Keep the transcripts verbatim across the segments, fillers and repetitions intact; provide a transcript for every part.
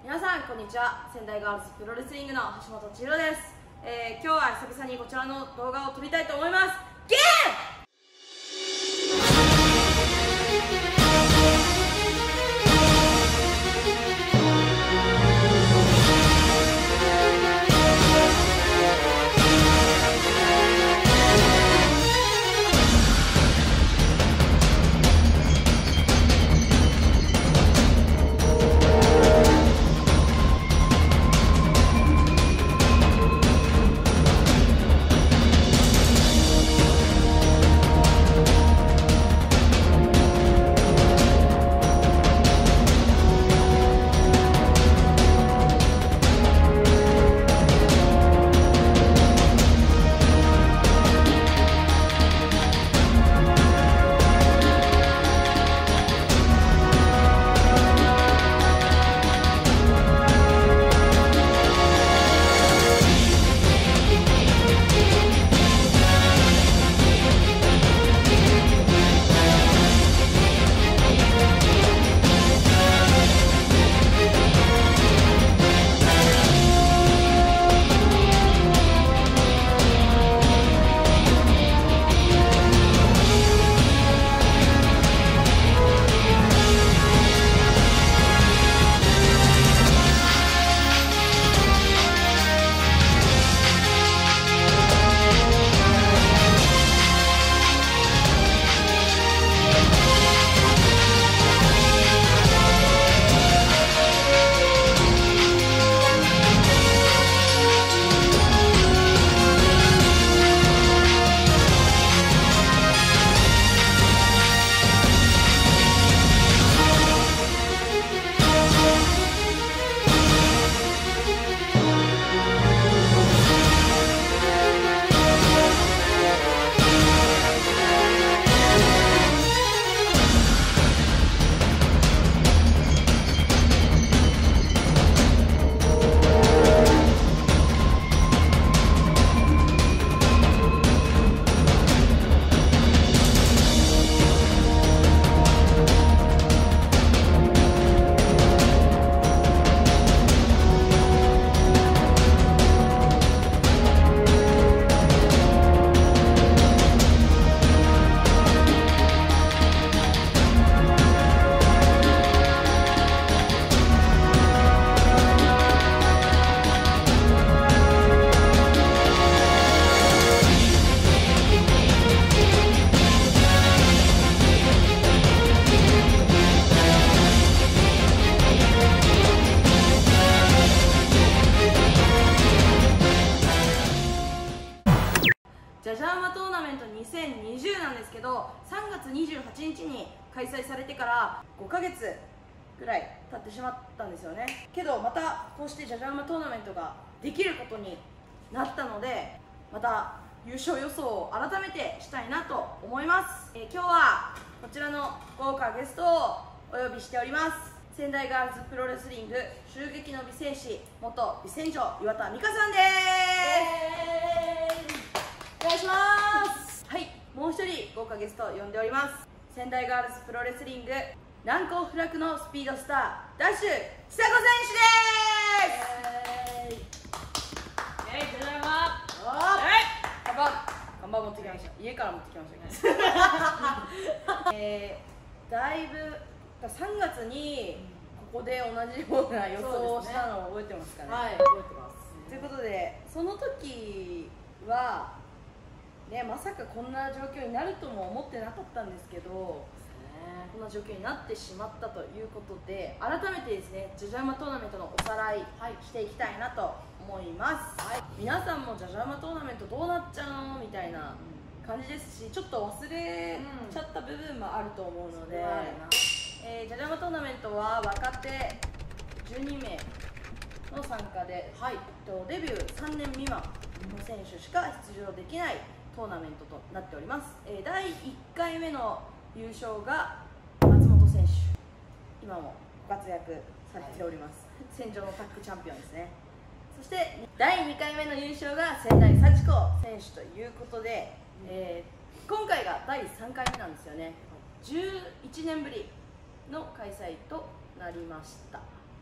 皆さんこんにちは。仙台ガールズプロレスリングの橋本千尋です。えー、今日は久々にこちらの動画を撮りたいと思います。ゲームジャジャーマトーナメントにせんにじゅうなんですけど、さんがつにじゅうはちにちに開催されてからごかげつぐらい経ってしまったんですよね。けどまたこうしてジャジャーマトーナメントができることになったので、また優勝予想を改めてしたいなと思います。えー、今日はこちらの豪華ゲストをお呼びしております。仙台ガールズプロレスリング襲撃の美戦士元美戦場岩田美香さんです。お願いします。はい、もう一人豪華ゲストを呼んでおります。仙台ガールズプロレスリング難攻不落のスピードスターダッシュちさ子選手です。 えい、ただいま。 看板看板持ってきました。家から持ってきましたえー、だいぶさんがつにここで同じような予想をしたのを覚えてますかね。 はい、覚えてます。 ということで、その時はね、まさかこんな状況になるとも思ってなかったんですけど、こんな状況になってしまったということで、改めてですね、ジャジャーマトーナメントのおさらいしていきたいなと思います。はい、皆さんもジャジャーマトーナメントどうなっちゃうのみたいな感じですし、ちょっと忘れちゃった部分もあると思うので、うん、えー、ジャジャーマトーナメントは若手じゅうにめいの参加で、はい、デビューさんねんみまんの選手しか出場できないトーナメントとなっております。えー、だいいっかいめの優勝が松本選手、今もご活躍されております。戦場のタッグチャンピオンですね。そしてだいにかいめの優勝が仙台幸子選手ということで、うん、えー、今回がだいさんかいめなんですよね。じゅういちねんぶりの開催となりました。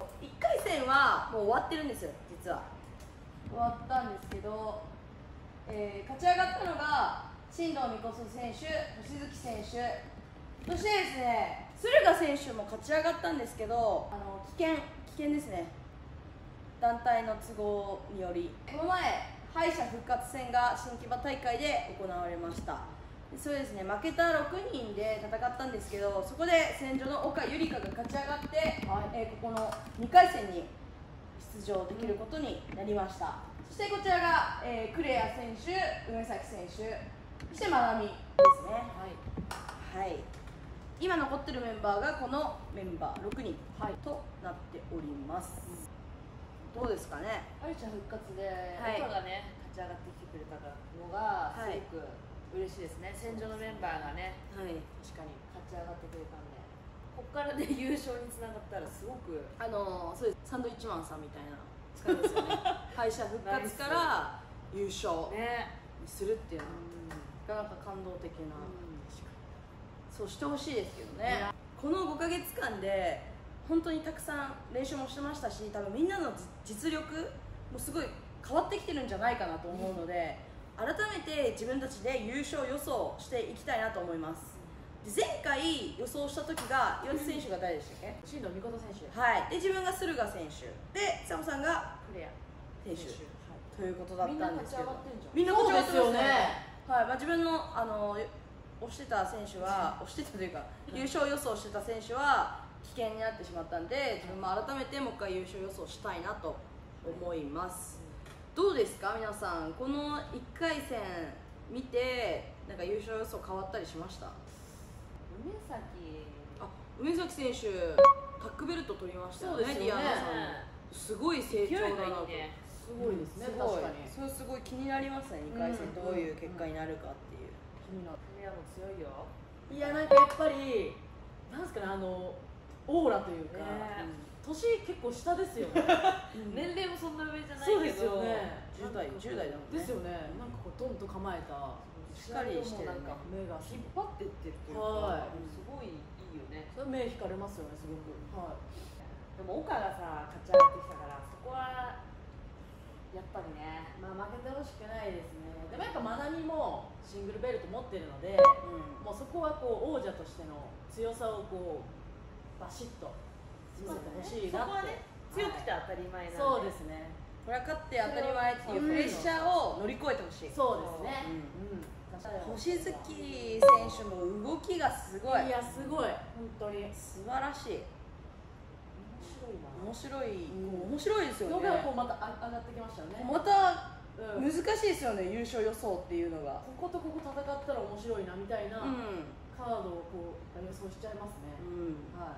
いっかい戦はもう終わってるんですよ、実は終わったんですけど、えー、勝ち上がったのが進藤美子選手、星月選手、そしてですね、駿河選手も勝ち上がったんですけど、あの危険、危険ですね、団体の都合により。この前、敗者復活戦が新木場大会で行われました。そうですね、負けたろくにんで戦ったんですけど、そこで戦場の岡ゆりかが勝ち上がって、はい、えー、ここのにかい戦に出場できることになりました。うん、そしてこちらが、えー、クレア選手、梅崎選手、そしてまなみですね。はい、はい、今残ってるメンバーがこのメンバーろくにん、はい、となっております。うん、どうですかね。 敗者復活で岡がね、勝ち上がってきてくれたのがすごく嬉しいですね。戦場のメンバーがね、はい、確かに勝ち上がってくれたんで、ここからね優勝につながったらすごくあのー、そうです、サンドイッチマンさんみたいな感じですよね。敗者復活から優勝にするっていうのは、なかなか感動的な、そうしてほしいですけどね。このごかげつかんで本当にたくさん練習もしてましたし、多分みんなの実力もすごい変わってきてるんじゃないかなと思うので、うん、改めて自分たちで優勝予想していきたいなと思います。で前回予想した時が岩手選手が誰でしたっけ？ 進藤美琴選手、 はい、で自分が駿河選手で、佐野さんがクレア選手、はい、ということだったんですけど、 みんな勝ち上がってんじゃん。 みんな勝ち上がってますよね。はい、まあ、自分のあの推してた選手は推してたというか優勝予想してた選手は危険になってしまったんで、自分も改めてもう一回優勝予想したいなと思います。どうですか皆さん、このいっかい戦見てなんか優勝予想変わったりしました？ 梅崎、 あ、梅崎選手タックベルト取りましたよね。 そうですよね。 ディアナさんすごい成長だなと。 すごいですね。確かに。 それすごい気になりますね。にかい戦どういう結果になるかっていう。 気になる。クレアも強いよ。 いや、なんかやっぱりなんですかね、あのオーラというか、年結構下ですよね。 年齢もそんな上じゃないけど、 じゅう代じゅう代だもんね。 ですよね。なんかこうドンと構えたしっかりしてる、 なんか目が引っ張ってってるっていうか、すごいいいよね。 それ目引かれますよね、すごく。はい。 でも岡がさ勝ち上がってきたから、そこはやっぱりね、 まあ負けてほしくないですね。でもやっぱまなみもシングルベルト持ってるので、うん、もうそこはこう王者としての強さをこうバシッと見せてほしいなって。 そこはね、強くて当たり前なんで。 そうですね。 これは勝って当たり前っていうプレッシャーを乗り越えてほしい。 そうですね。うん。 星月選手も動きがすごい。 いや、すごい。本当に素晴らしい。面白いな。面白い。面白いですよね。 それがこうまた上がってきましたよね。 また難しいですよね、優勝予想っていうのが。 こことここ戦ったら面白いなみたいなカードをこう予想しちゃいますね。 うん、はい。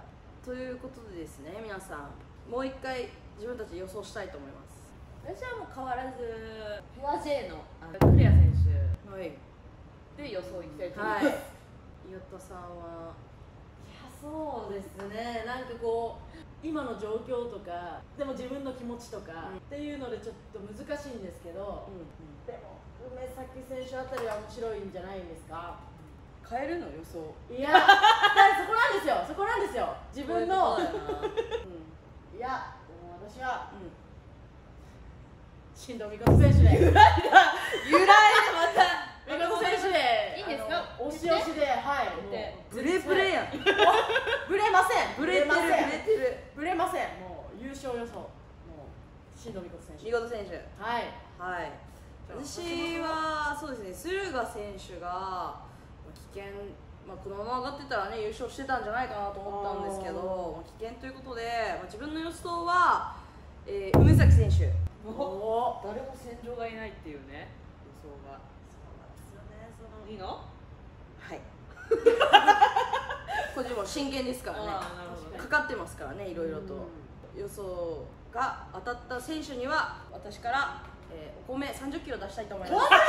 ということでですね、皆さんもう一回自分たち予想したいと思います。 私はもう変わらずフェア J のクレア選手で予想いきたいと思います。はい、 岩田さんは？ いや、そうですね。なんかこう今の状況とか、でも自分の気持ちとか、うん、っていうのでちょっと難しいんですけど、うんうん、でも梅崎選手あたりは面白いんじゃないですか。 変えるの予想？ いや、そこなんですよ。そこなんですよ。自分の。いや、でも私は。うん、進藤美琴選手で。 由来が由来でまた。 美琴選手で。 いいんですか？ 押し押しで、はい。 ブレブレやん。 ブレません。 ブレてる、ブレてる。 ブレません。もう優勝予想。もう進藤美琴選手。 美琴選手。 はい。 はい。私はそうですね。駿河選手が危険、まあこのまま上がってたらね優勝してたんじゃないかなと思ったんですけど、危険ということで、まあ、自分の予想は、えー、梅崎選手。 お誰も戦場がいないっていうね予想が。いいの？ はい。これでも真剣ですからね。かかってますからね、いろいろと。予想が当たった選手には私から、えー、お米さんじゅっキロ出したいと思います。 本当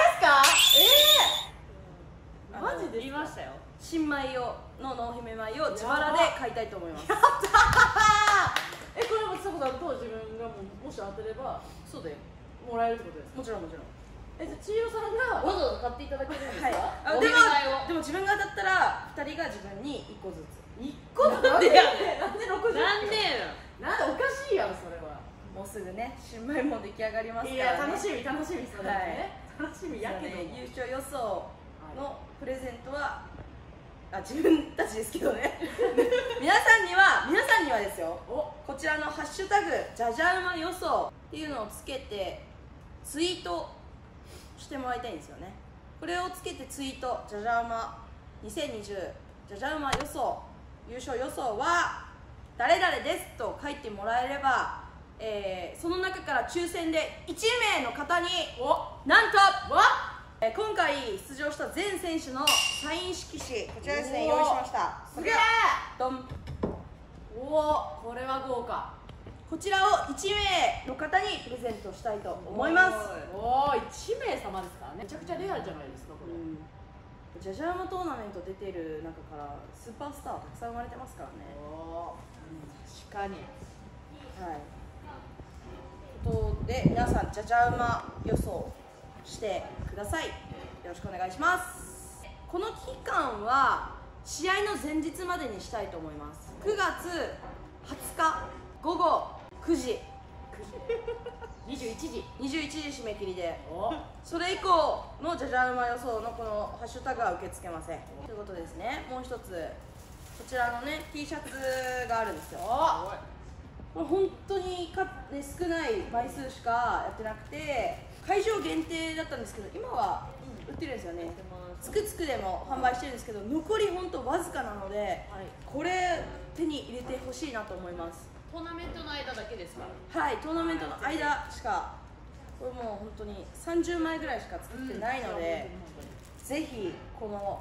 ですか？ええー。マジで言いましたよ。 新米をの濃姫米を自腹で買いたいと思います。 やったー。え、これもちさこさんと自分がももし当てれば、 そうだよ。 もらえるってことですか？ もちろんもちろん。 え、じゃあ千尋さんがわざわざ買っていただけるんですか？ はい。でもでも自分が当たったらふたりが自分にいっこずつ。 いっこずつ？なんでなんでろくじゅっキロ？ なんで？ なんでおかしいやろそれは。 もうすぐね新米も出来上がりますかいらね。 や楽しみ楽しみそれね、楽しみやけど、 優勝予想のプレゼントは、あ自分たちですけどね皆さんには皆さんにはですよ、こちらのハッシュタグじゃじゃ馬予想っていうのをつけてツイートしてもらいたいんですよね。これをつけてツイートじゃじゃ馬にせんにじゅうじゃじゃ馬予想優勝予想は誰々ですと書いてもらえれば、えー、その中から抽選でいちめいの方になんとえー、今回出場した全選手のサイン色紙こちらですね用意しました。 すげえドン。 おおこれは豪華。 こちらをいちめいの方にプレゼントしたいと思います。 おおいちめい様ですからね。めちゃくちゃレアじゃないですかこれ。 うんじゃじゃ馬トーナメント出てる中からスーパースターたくさん生まれてますからね。 お確かに。 はいことで皆さんじゃじゃ馬予想してください。よろしくお願いします。この期間は試合の前日までにしたいと思います。くがつはつかごごくじにじゅういちじにじゅういちじ締め切りで、 おそれ以降のじゃじゃ馬予想のこのハッシュタグは受け付けませんということですね。もう一つこちらのね T シャツがあるんですよ。これ本当にか、ね、少ない枚数しかやってなくて会場限定だったんですけど今は売ってるんですよね。つくつくでも販売してるんですけど残り本当わずかなので、はい、これ手に入れてほしいなと思います。 トーナメントの間だけですか？ はい、トーナメントの間しかこれもう本当にさんじゅうまいぐらいしか作ってないので、うん、ぜひこの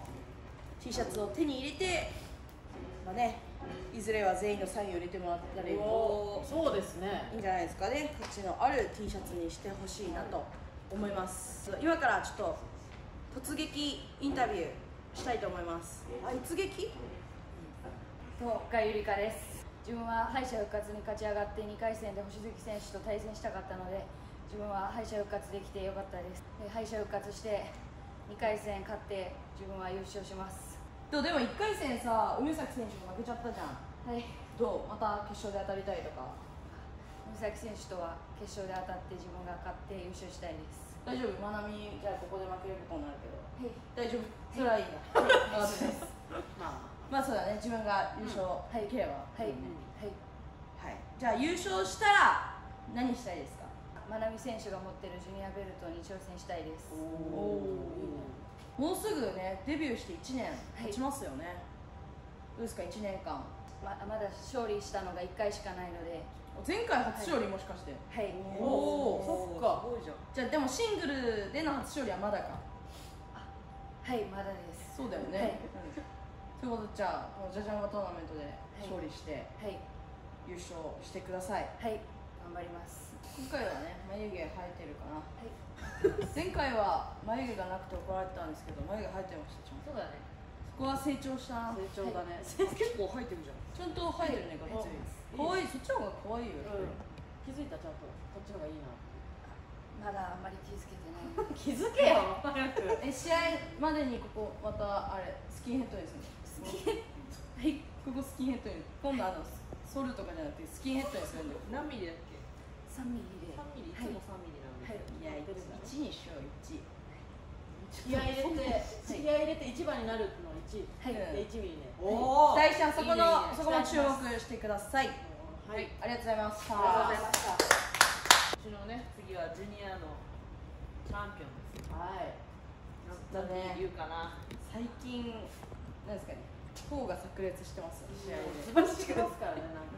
T シャツを手に入れて、まあね、いずれは全員のサインを入れてもらったらいいそうですねいいんじゃないですかね。価値のある T シャツにしてほしいなと思います。今からちょっと突撃インタビューしたいと思います。突撃とがゆりかです。自分は敗者復活に勝ち上がってにかい戦で星月選手と対戦したかったので自分は敗者復活できてよかったです。で敗者復活してにかい戦勝って自分は優勝します。 でもいっかい戦さ梅崎選手も負けちゃったじゃん。はい。どうまた決勝で当たりたいとか？ 梅崎選手とは決勝で当たって自分が勝って優勝したいです。 大丈夫？まなみじゃあここで負けることになるけど、はい、大丈夫？それはいいんだ。 はい、分かったです。 まあまあそうだね、自分が優勝できれば、 はい、はい、 はい、じゃあ優勝したら何したいですか？ まなみ選手が持ってるジュニアベルトに挑戦したいです。 おお、いいね。もうすぐねデビューしていちねん経ちますよね。はい、どうですかいちねんかん？ ままだ勝利したのがいっかいしかないので。 前回初勝利もしかして？ はい。 おお、そっか。じゃあでもシングルでの初勝利はまだか？ あ、はいまだです。 そうだよね。ということでじゃあじゃじゃ馬トーナメントで勝利して、はい、優勝してください。 はい、頑張ります。 今回はね眉毛生えてるかな。はい。前回は眉毛がなくて怒られてたんですけど眉毛生えてました。 そうだね。 そこは成長したな。 成長だね。 結構生えてるじゃん。 ちゃんと生えてるね、がっつり。可愛い、そっちの方が可愛いよ。 気づいたちゃんとこっちの方がいいな。 まだあんまり気づけてない。 気づけよ。早く。 え、試合までにここまたあれスキンヘッドですね。スキンヘッド。はい、ここスキンヘッドに。今度あのソルとかじゃなくてスキンヘッドにするんだよ。 何ミリだっけ？ 三ミリで。 三ミリ。いつも三ミリなんで。 はい。 いや、一にしよう一。 気合い入れて気合い入れて一番になるの一。はい。で一ミリね。 おお。大ちゃんそこのそこも注目してください。はい、ありがとうございました。 ありがとうございました。うちのね次はジュニアのチャンピオンです。はい。なんとね言うかな。 最近なんですかね。頬が炸裂してます。試合で。 してますからねなんか。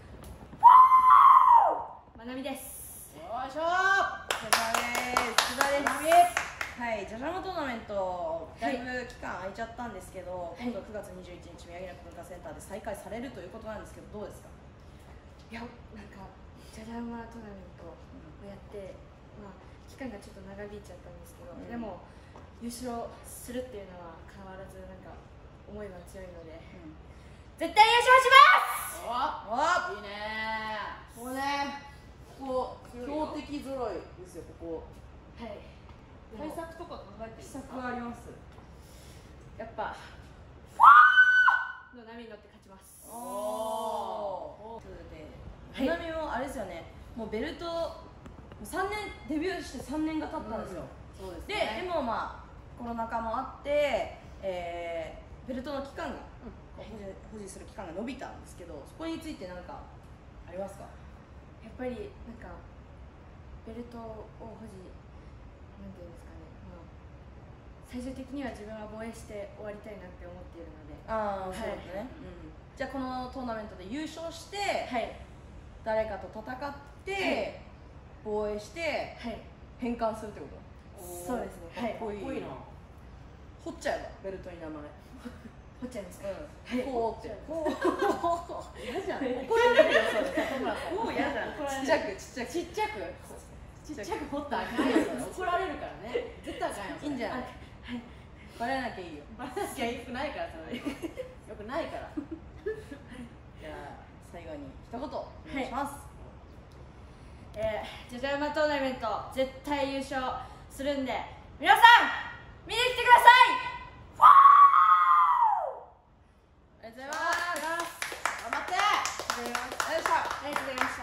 まなみです。 よいしょ。 お疲れ様です。津田です。はい、じゃじゃ馬トーナメントだいぶ期間空いちゃったんですけど、今度くがつにじゅういちにち宮城野文化センターで再開されるということなんですけどどうですか？ いや、なんかじゃじゃ馬トーナメントをやって、まあ期間がちょっと長引いちゃったんですけど、うん、でも優勝するっていうのは変わらずなんか思いが強いので、うん、絶対優勝します。 おお、 いいねー。 もうね、ここ強敵揃いですよここ。 はい。 対策とか考えてる？ 秘策はあります。 やっぱの波に乗って勝ちます。 おお。ということでみなみもあれですよね、もうベルトさんねんデビューしてさんねんが経ったんですよ、うん、そうですね、ででもまあコロナ禍もあって、えー、ベルトの期間が、うん、保持保持する期間が伸びたんですけど、そこについて何かありますか？ やっぱりなんかベルトを保持なんていうんですかね、まあ、最終的には自分は防衛して終わりたいなって思っているので、 ああ、そうですね、うん、じゃあこのトーナメントで優勝して、はい、誰かと戦って、はい、防衛して、はい、返還するってこと？ そうですね、 かっこいい、はい、掘っちゃえばベルトに名前掘っちゃいますか？ うん、こうってこう嫌じゃん、 怒られるよそれ、里村さん、もう嫌じゃん、ちっちゃくちっちゃくちっちゃくちっちゃく掘ったらあかんよ、怒られるからね、絶対あかんよ、 いいんじゃない、バレなきゃいいよ、 バレなきゃよくないからそれよくないからじゃあ最後に一言お願いします。 えー、じゃじゃ馬トーナメント絶対優勝するんで皆さん見に来てください。 ありがとうございます。頑張って。ありがとうございました。 ありがとうございました。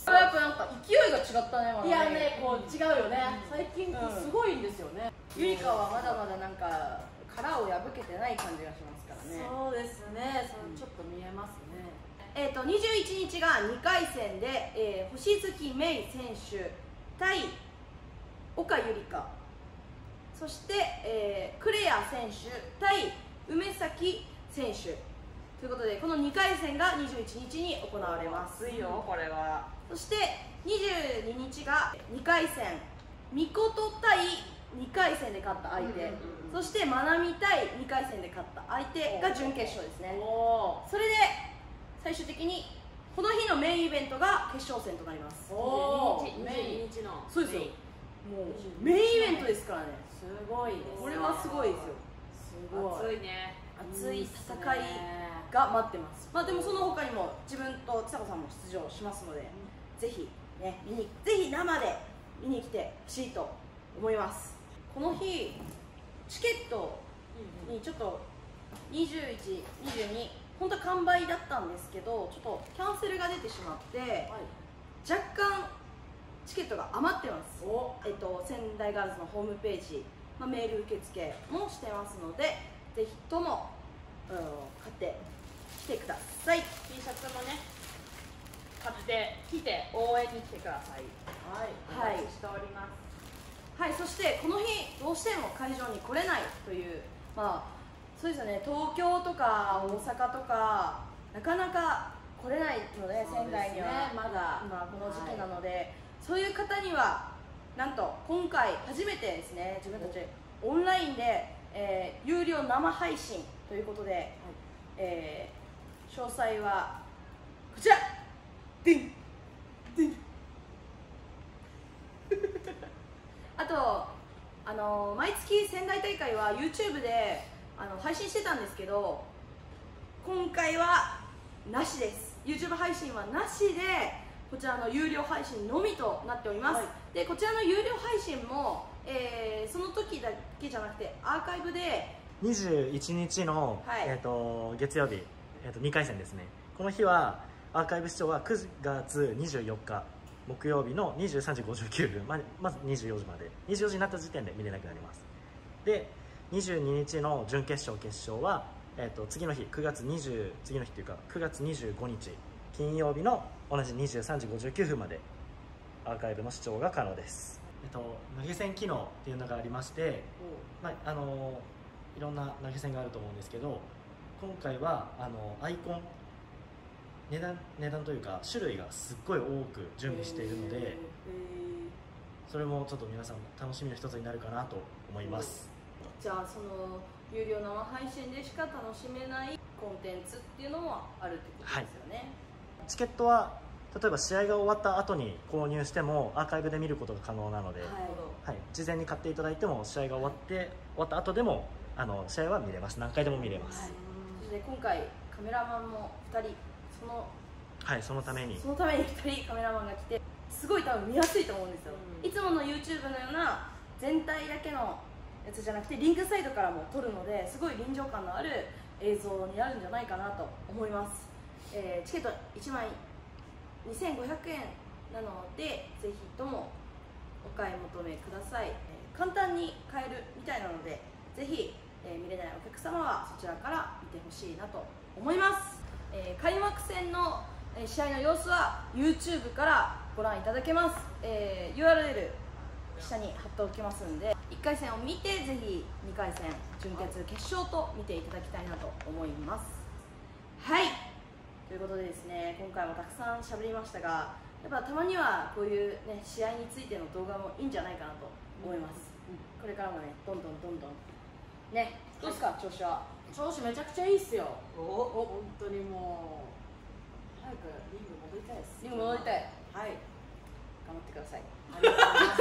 やっぱなんか勢いが違ったね。 いやね、こう違うよね。最近すごいんですよね。 ゆりかはまだまだなんか殻を破けてない感じがしますからね。 そうですね。そのちょっと見えますね。 えっとにじゅういちにちがにかい戦で、えー、星月芽衣選手対岡ゆりか、そして、えー、クレア選手対梅崎選手ということで、このにかい戦がにじゅういちにちに行われます。 熱いよこれは。 そしてにじゅうににちがにかい戦、みこと対にかい戦で勝った相手、そしてまなみ対にかい戦で勝った相手が準決勝ですね。それで最終的にこの日のメインイベントが決勝戦となります。 おー、にじゅうににちのそうですよ、もうメインイベントですからね。 すごいです。 これはすごいですよ。 すごい熱いね。 熱い戦いが待ってます。まあでもその他にも自分とちさ子さんも出場しますので、ぜひね、見にぜひ生で見に来てほしいと思います。この日チケットにちょっとにじゅういち、にじゅうに本当は完売だったんですけど、ちょっとキャンセルが出てしまって、はい、若干チケットが余ってます。えっと、仙台ガールズのホームページ、まあ、メール受付もしてますので、ぜひとも、うん、買ってきてください。 T シャツもね買ってきて応援に来てください。はい、お待ちしております。 はい、そしてこの日どうしても会場に来れないという、まあそうですよね、東京とか大阪とかなかなか来れないので、仙台には、ね、まだ今この時期なので、はい、そういう方にはなんと今回初めてですね、自分たちオンラインで、えー、有料生配信ということで、はい、えー、詳細はこちらディンディンあと、あの毎月仙台大会は YouTube であの配信してたんですけど、今回はなしです。 YouTube 配信はなしで、こちらの有料配信のみとなっております、はい、でこちらの有料配信も、えー、その時だけじゃなくてアーカイブでにじゅういちにちの、はい、えー、と月曜日、えー、とにかい戦ですね。この日はアーカイブ視聴はくがつにじゅうよっか木曜日のにじゅうさんじごじゅうきゅうふん、ま, まずにじゅうよじまでにじゅうよじになった時点で見れなくなります。でにじゅうににちの準決勝決勝は、えー、と次の日くがつにじゅう次の日というかくがつにじゅうごにち金曜日の同じにじゅうさんじごじゅうきゅうふんまでアーカイブの視聴が可能です。えっと、投げ銭機能っていうのがありまして、まあ、あのいろんな投げ銭があると思うんですけど、今回はあのアイコン値段値段というか種類がすっごい多く準備しているので、それもちょっと皆さん楽しみの一つになるかなと思います。 じゃあその有料生配信でしか楽しめないコンテンツっていうのもあるってことですよね。はい、チケットは例えば試合が終わった後に購入してもアーカイブで見ることが可能なので、はいはい、事前に買っていただいても試合が終わって終わった後でもあの試合は見れます。何回でも見れます。はい、 そして今回カメラマンもふたり、そのはいそのためにそのためにふたりカメラマンが来て、すごい多分見やすいと思うんですよ。うん、いつもの YouTube のような全体だけのやつじゃなくてリンクサイドからも撮るので、すごい臨場感のある映像になるんじゃないかなと思います。えー、チケットいちまいにせんごひゃくえんなので、ぜひともお買い求めください。えー、簡単に買えるみたいなので、ぜひ、えー、見れないお客様はそちらから見てほしいなと思います。えー、開幕戦の、えー、試合の様子は YouTube からご覧いただけます。えー、ユーアールエル 下に貼っておきますんで、いっかい戦を見て、ぜひにかい戦、準決、決勝と見ていただきたいなと思います。はい、ということでですね、今回もたくさんしゃべりましたが、やっぱたまにはこういう、ね、試合についての動画もいいんじゃないかなと思います。うん、これからもね、どんどんどんどんね、どうですか、調子は。 調子めちゃくちゃいいっすよ。おお、本当にもう早くリング戻りたいです。 リング戻りたい。 はい。 頑張ってください。 ありがとうございます。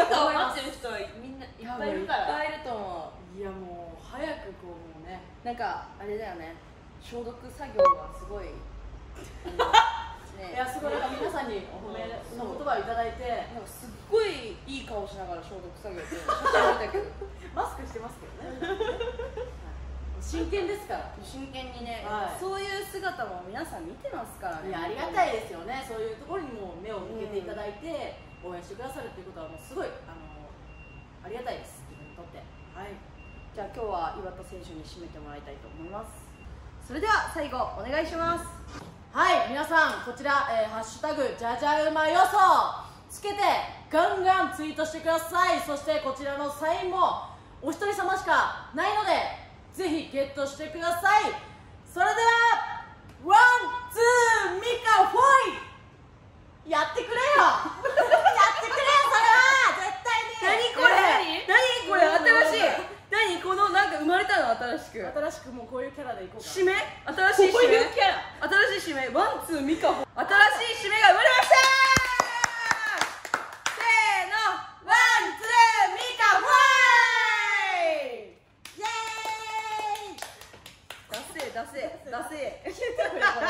頑張ってる人みんないっぱいいるから。 いっぱいいると思う。 いやもう早くこうもうね。 なんかあれだよね。消毒作業がすごい。 ね、いやすごい皆さんにお褒めの言葉をいただいて、 なんかすっごいいい顔しながら消毒作業って写真見たけど、 マスクしてますけどね。真剣ですから。 真剣にね、はい、そういう姿も皆さん見てますからね。 いやありがたいですよね。そういうところにも目を向けていただいて、うん、応援してくださるっていうことはもうすごいあのありがたいです。自分にとって。はい。 じゃあ今日は岩田選手に締めてもらいたいと思います。それでは最後お願いします。 はい、皆さんこちら、えー、ハッシュタグじゃじゃ馬予想つけてガンガンツイートしてください。そしてこちらのサインもお一人様しかないのでぜひゲットしてください。それではワンツーミカフォイやってくれよやってくれよ、それは絶対に。 何これ何これ新しい何このなんか生まれたの新しく新しくもうこういうキャラでいこうか。 締め新しい締め新しい締めワンツーミカフォ新しい締めが生まれましたせーのワンツーミカフォイイエーイダセーダセーダセー